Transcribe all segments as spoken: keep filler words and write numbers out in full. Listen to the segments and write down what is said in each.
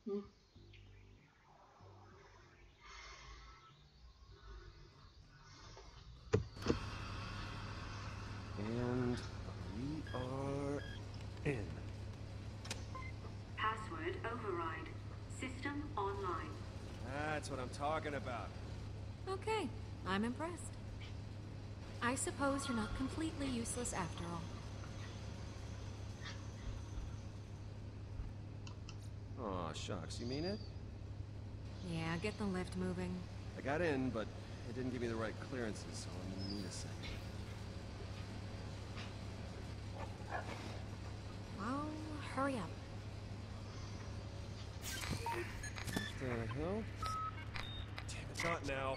Hmm. And we are in. Password override. System online. That's what I'm talking about. Okay, I'm impressed. I suppose you're not completely useless after all. Aw, shucks, you mean it? Yeah, get the lift moving. I got in, but it didn't give me the right clearances, so I'm gonna need a second. Oh, hurry up. What the hell? Damn it, not now.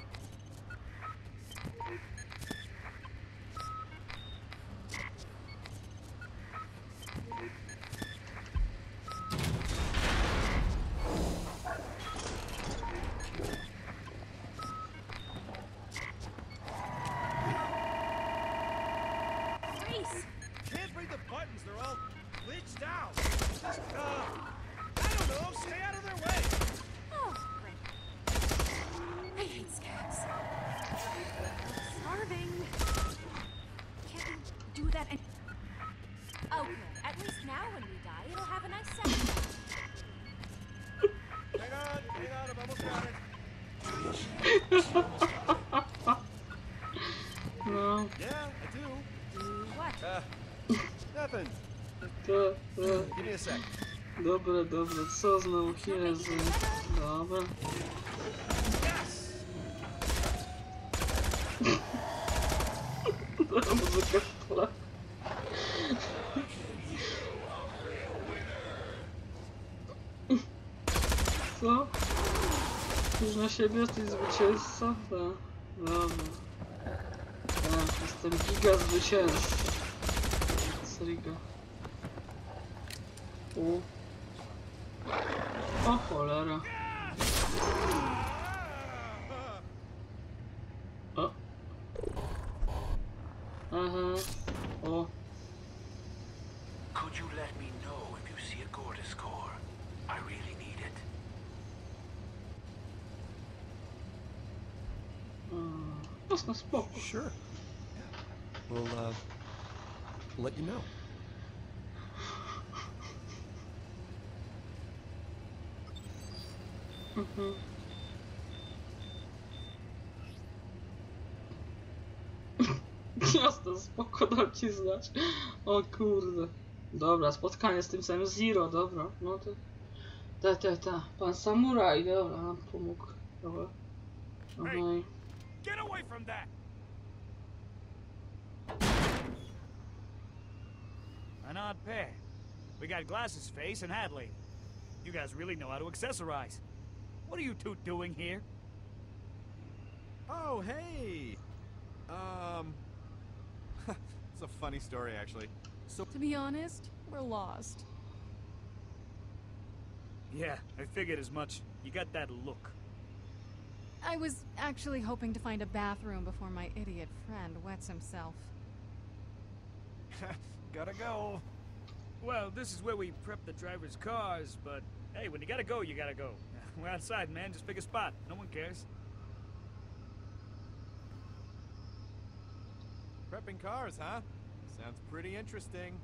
Reese! Can't read the buttons, they're all glitched out. Just, uh, I don't know, stay out of their way. Oh, great. I hate scabs. Starving. Can't we do that and... Okay, at least now when we die, it'll have a nice sound. Hang on, hang on, I've almost got it. No, Yeah, I do. Do what? Uh, nothing. to... to... Give me a sec. Dobre, dobre, co znowu? Jezu. Dobra. Yes! Ta muzyka w tle. Co? Już na siebie jesteś zwycięzca? Tak. Dobra. Tak, jestem giga zwycięzca. Sriga. U. O cholera. O. Aha. O. Could you let me know if you see a Gorda score? I really need it. Jasne, spoko. Sure. We'll, uh, let you know. Mhm. Jasne, spoko, dam ci znać. O kurde. Dobra, spotkanie z tym samym Zero, dobra. No to... Ta, ta, ta. Pan Samuraj, dobra, nam pomógł. Dobra. Aha. Get away from that! An odd pair. We got Glass's face and Hadley. You guys really know how to accessorize. What are you two doing here? Oh, hey! Um... It's a funny story, actually. So... To be honest, we're lost. Yeah, I figured as much. You got that look. I was actually hoping to find a bathroom before my idiot friend wets himself. Gotta go. Well, this is where we prep the driver's cars, but hey, when you gotta go, you gotta go. We're outside, man. Just pick a spot. No one cares. Prepping cars, huh? Sounds pretty interesting.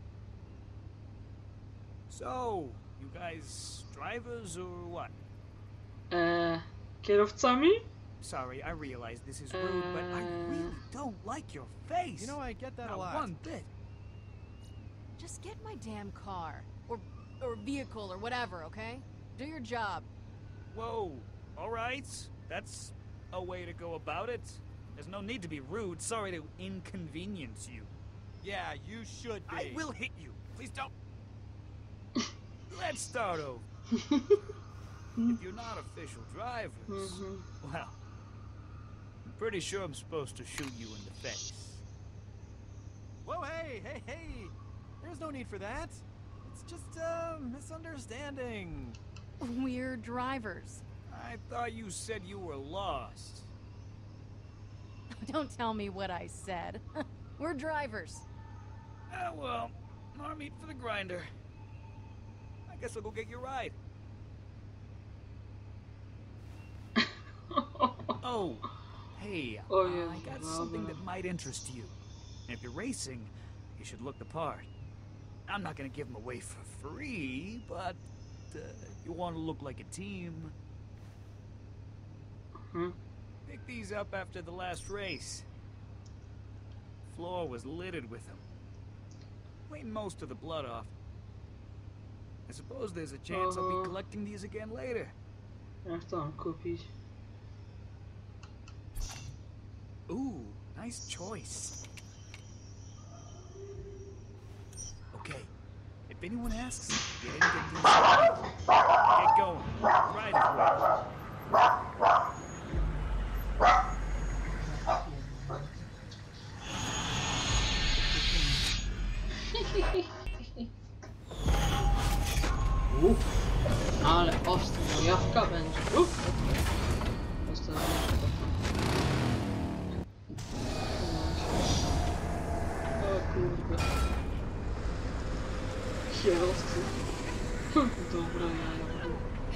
So, you guys drivers or what? Eee, kierowcami? Sorry, I realize this is rude, but I really don't like your face. You know, I get that Not a lot. one bit. Just get my damn car. Or, or vehicle or whatever, okay? Do your job. Whoa, all right. That's a way to go about it. There's no need to be rude. Sorry to inconvenience you. Yeah, you should be. I will hit you. Please don't. Let's start over. If you're not official drivers, Mhm. well, I'm pretty sure I'm supposed to shoot you in the face. Whoa, hey, hey, hey! There's no need for that. It's just a misunderstanding. We're drivers. I thought you said you were lost. Don't tell me what I said. We're drivers. Ah, well, more meat for the grinder. I guess I'll go get your ride. So, hey, Oh, uh, yeah, I got well, something uh, that might interest you. And if you're racing, you should look the part. I'm not gonna give them away for free, but uh, you want to look like a team. Hmm? Pick these up after the last race. Floor was littered with them. Cleaned most of the blood off. I suppose there's a chance I'll Uh-huh. be collecting these again later. Jak tam kupić? Ooh, nice choice. Okay, if anyone asks, get in, get these started. Get going. Right away. Uff, ale ostra jawka będzie. Uff. Ostra jawka. O kurde. Kierowcy. Dobra, ja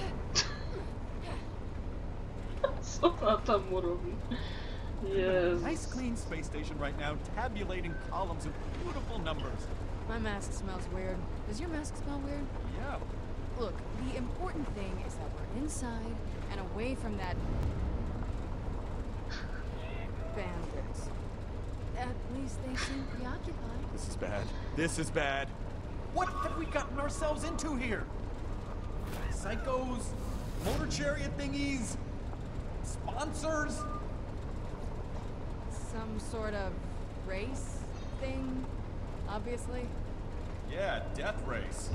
co ona tam mu robi? Jezus. Nice clean space station right now, tabulating columns and beautiful numbers. My mask smells weird. Does your mask smell weird? Yeah. Look, the important thing is that we're inside and away from that bandits. At least they seem preoccupied. This is bad. This is bad. What have we gotten ourselves into here? Psychos, motor chariot thingies, sponsors. Some sort of race thing, obviously. Yeah, death race.